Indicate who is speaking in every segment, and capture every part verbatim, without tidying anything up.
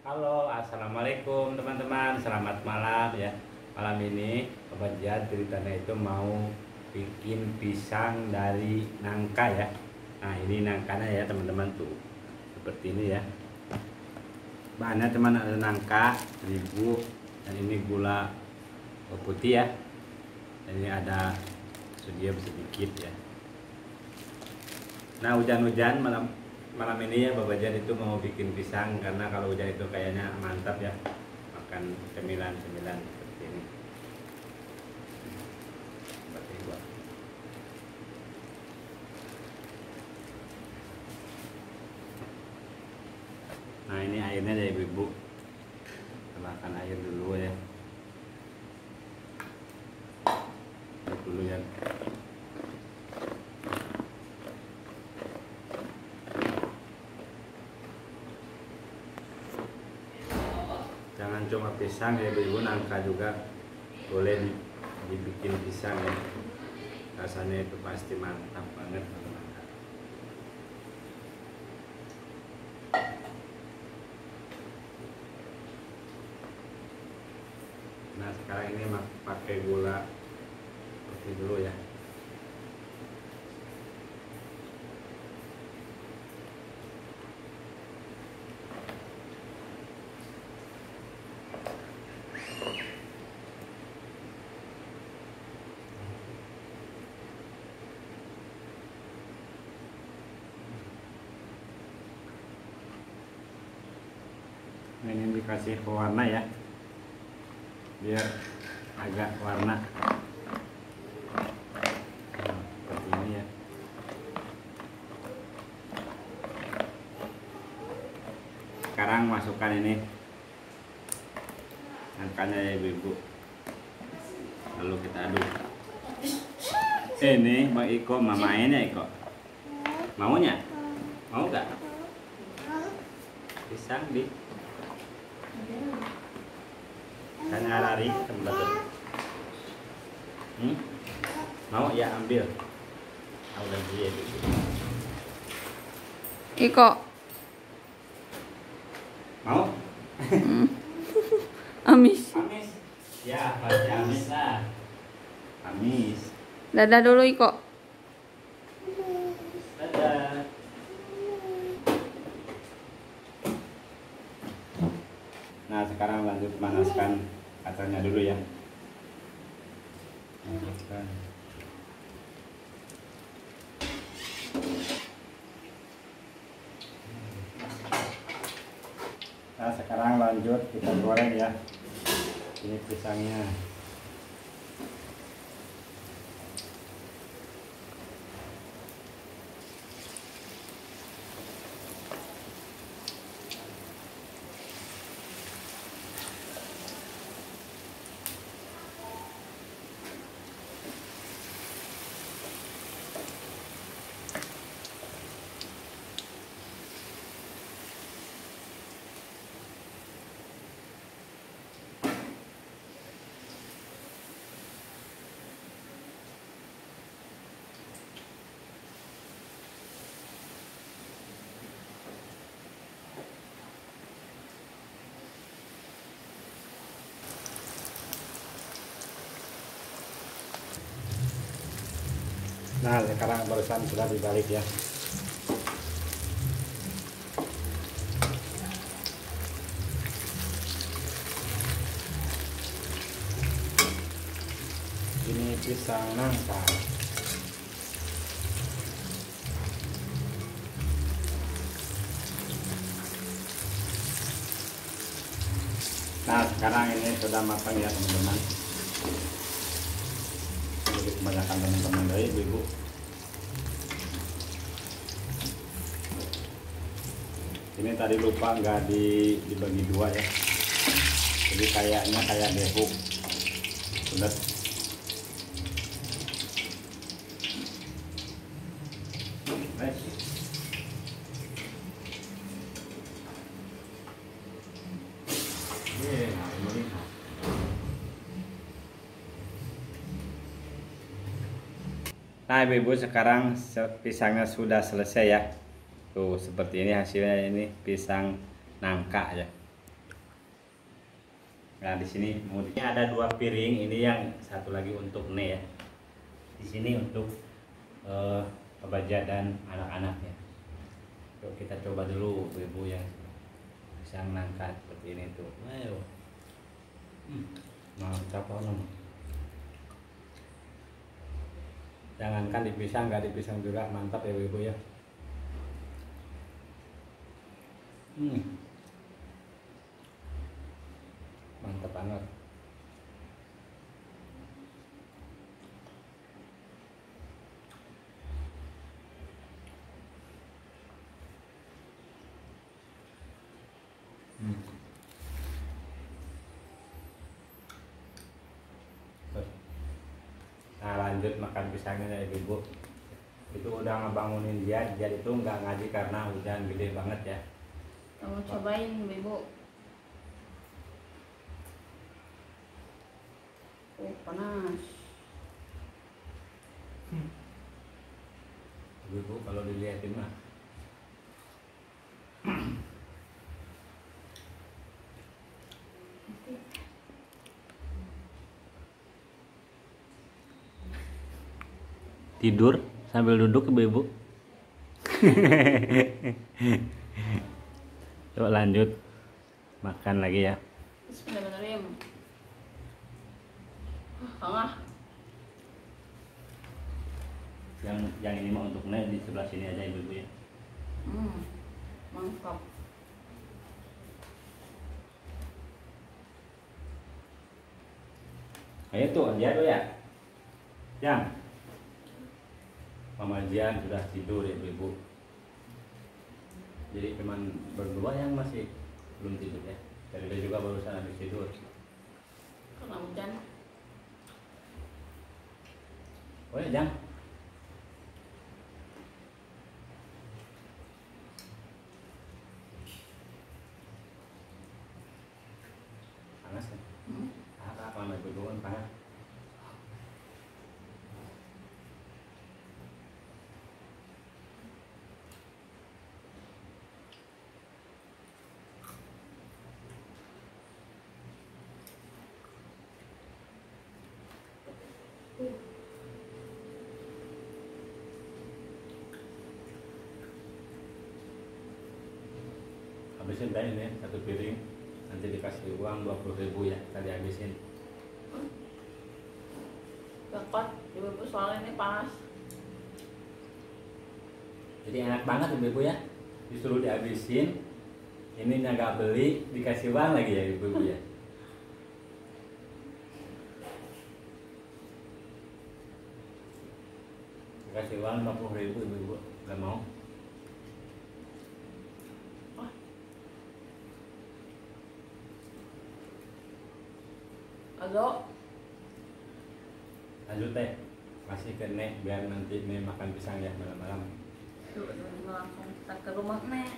Speaker 1: Halo, assalamualaikum teman-teman. Selamat malam ya. Malam ini Bapak Jad ceritanya itu mau bikin pisang dari nangka ya. Nah ini nangkanya ya teman-teman tuh, seperti ini ya. Bahannya teman ada nangka seribu dan ini gula putih ya. Dan ini ada sodium sedikit ya. Nah hujan-hujan malam malam ini ya Bapak Jan itu mau bikin pisang karena kalau hujan itu kayaknya mantap ya makan cemilan-cemilan seperti ini. Seperti itu. Nah ini airnya ya ibu-ibu, tambahkan air dulu ya. Air dulu ya. Jangan cuma pisang ya ibu, nangka juga boleh dibikin pisang ya. Rasanya itu pasti mantap banget teman-teman. Nah sekarang ini pakai gula putih dulu ya. Ini dikasih pewarna ya, biar agak warna nah, seperti ini ya. Sekarang masukkan ini nangkanya ya ibu-ibu, lalu kita aduk. Ini Bang Iko mamain ya Iko, maunya mau gak pisang di kan lari tempat hmm? Mau ya ambil aku udah dia
Speaker 2: Iko
Speaker 1: mau
Speaker 2: hmm. Amis
Speaker 1: amis ya pasti amis lah, amis.
Speaker 2: Dadah dulu Iko.
Speaker 1: Dadah. Nah sekarang lanjut panaskan kacangnya dulu ya. Panaskan. Nah sekarang lanjut kita goreng ya. Ini pisangnya. Nah sekarang barusan sudah dibalik ya. Ini pisang nangka. Nah sekarang ini sudah matang ya teman-teman. Jadi kebanyakan teman-teman dari ibu-ibu. Ini tadi lupa nggak di, dibagi dua ya. Jadi kayaknya kayak behuk. Sudah. Nah ibu-ibu sekarang pisangnya sudah selesai ya. Tuh seperti ini hasilnya, ini pisang nangka ya. Nah di sini mau di- ada dua piring, ini yang satu lagi untuk Ne ya. Di sini untuk uh, Baja dan anak-anaknya. Yuk kita coba dulu ibu yang pisang nangka seperti ini tuh. Ayo. Hmm, mantap banget. Jangankan di pisang, nggak di pisang juga mantap ya ibu ya. Hmm. Mantap banget. Hmm. Nah lanjut makan pisangnya ya ibu. Itu udah ngebangunin dia, dia itu nggak ngaji karena hujan gede banget ya.
Speaker 2: Kamu cobain, Ibu. Oh, panas.
Speaker 1: Hmm. Ibu kalau dilihatin mah tidur sambil duduk ibu-ibu. Coba lanjut makan lagi ya.
Speaker 2: Bismillahirrahmanirrahim. Tengah.
Speaker 1: Yang yang ini mah untuk Ne di sebelah sini aja ibu-ibu ya.
Speaker 2: Hmm, mantap.
Speaker 1: Ayo tuh dia tuh ya. Yang Mama Jian sudah tidur ya ibu-ibu. Jadi cuman berdua yang masih belum tidur ya. Dari dia juga barusan habis tidur.
Speaker 2: Karena hujan.
Speaker 1: Oh ya Jang. Panas kan?
Speaker 2: Hmm.
Speaker 1: Ah, apa namanya ibu kan panas. Habisin tadi nih satu piring, nanti dikasih uang dua puluh ribu ya, tadi habisin.
Speaker 2: Dekat, Ibu soalnya ini panas.
Speaker 1: Jadi enak banget ibu-ibu ya, disuruh dihabisin, ini nggak beli, dikasih uang lagi ya ibu-ibu ya. Dikasih uang lima puluh ribu ibu-ibu, nggak mau.
Speaker 2: Agak.
Speaker 1: Lanjut teh, masih ke Ne biar nanti Ne makan pisang ya malam-malam.
Speaker 2: Yuk, langsung kita ke rumah Nek.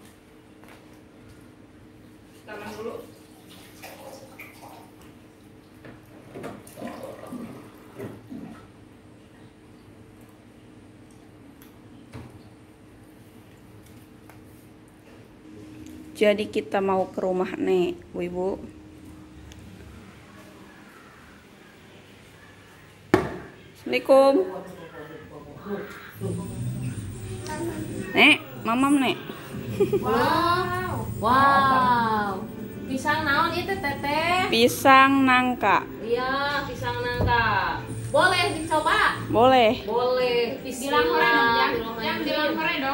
Speaker 2: Sekarang dulu. Jadi kita mau ke rumah Nek, Bu Ibu. Assalamualaikum. Nek, mamam Nek.
Speaker 3: Wow, wow. Pisang naon itu teteh?
Speaker 2: Pisang nangka.
Speaker 3: Iya, pisang nangka. Boleh dicoba?
Speaker 2: Boleh.
Speaker 3: Boleh.
Speaker 4: Bilang hore dong, yang, yang bilang
Speaker 3: Bismillahirrahmanirrahim.
Speaker 4: hore dong.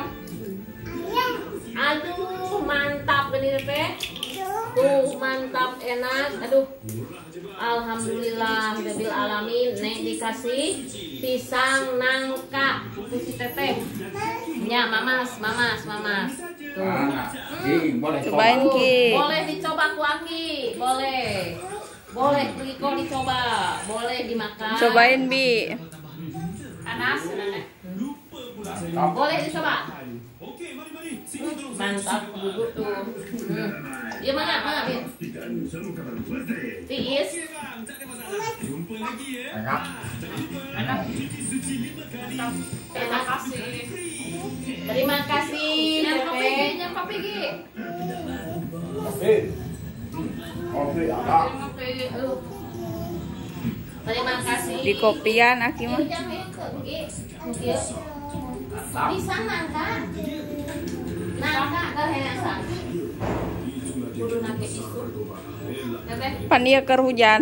Speaker 3: Aduh, mantap gini teh. Tuh, mantap, enak. Aduh. Alhamdulillah, Rabbil alamin. Nek dikasih pisang nangka. Tuh si teteh. Ya, mamas, mamas, mamas. Tuh.
Speaker 1: Ki, boleh
Speaker 2: Cobain
Speaker 3: Tuh,
Speaker 2: Ki.
Speaker 3: boleh dicoba ku Aki, boleh. Boleh Riko dicoba, boleh dimakan.
Speaker 2: Cobain Bi.
Speaker 4: Panas, nenek.
Speaker 3: Boleh dicoba. Mantap, duduk tuh. Hmm. Dia mana, mana, Bin? Tiis.
Speaker 1: enak.
Speaker 3: Enak.
Speaker 4: Terima kasih.
Speaker 3: Terima kasih,
Speaker 4: Yang kopi,
Speaker 3: Teteh.
Speaker 4: yang kopi Gi.
Speaker 1: Oke.
Speaker 3: Terima kasih.
Speaker 2: Di kopian Aki mah.
Speaker 3: Bisa nangka. Nangka kalau enak sang. Kudu nangke isu. Teteh.
Speaker 2: Pan ieu keur hujan.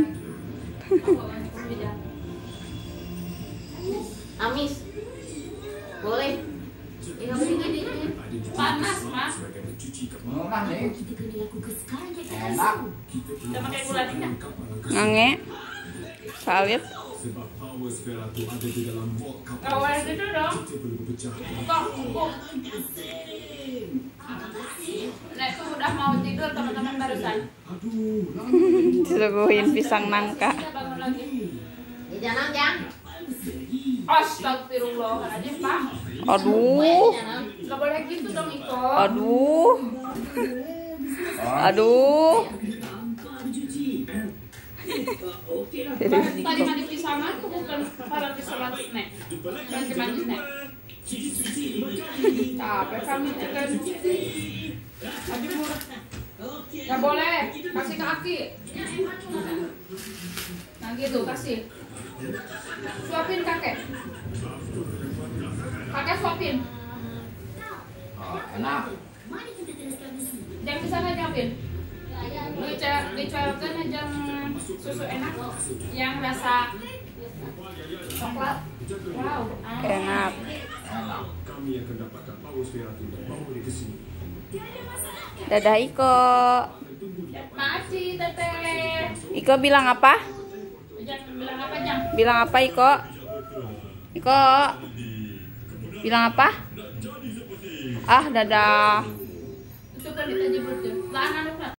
Speaker 3: Amis. Boleh. Ini beri ini.
Speaker 4: Panas, Mas.
Speaker 5: Murah nih. Enak.
Speaker 4: Udah pakai gula dingin.
Speaker 2: Ngange. Salit.
Speaker 4: Kawal gitu dong. Kok, kok. Nek tuh udah mau tidur teman-teman barusan.
Speaker 2: Disuguhin pisang nangka.
Speaker 4: Kita bangun lagi.
Speaker 3: Di jalan jang.
Speaker 4: Astagfirullahaladzim, Pak.
Speaker 2: Aduh.
Speaker 4: Gak boleh gitu dong, Iko.
Speaker 2: Aduh. Aduh.
Speaker 4: Tadi mandi pisangan tuh bukan para pisangan nek. Mandi mandi nek. Capek kami tekan. Aduh murah. Gak boleh, kasih ke Aki. Nah gitu, kasih. Suapin kakek. Kakek suapin.
Speaker 5: Oh, enak.
Speaker 4: Jangan pisangnya jangan. Dicuelkan aja susu enak yang rasa coklat. Wow.
Speaker 2: Enak.
Speaker 6: Kami akan dapatkan paus Verato dan bawa di sini.
Speaker 2: Dadah Iko.
Speaker 4: Makasih teteh.
Speaker 2: Iko bilang apa?
Speaker 4: Jangan bilang apa jam?
Speaker 2: Bilang apa Iko? Iko. Bilang apa? Ah, dadah.
Speaker 4: Itu kan kita jemput tuh. Lah anak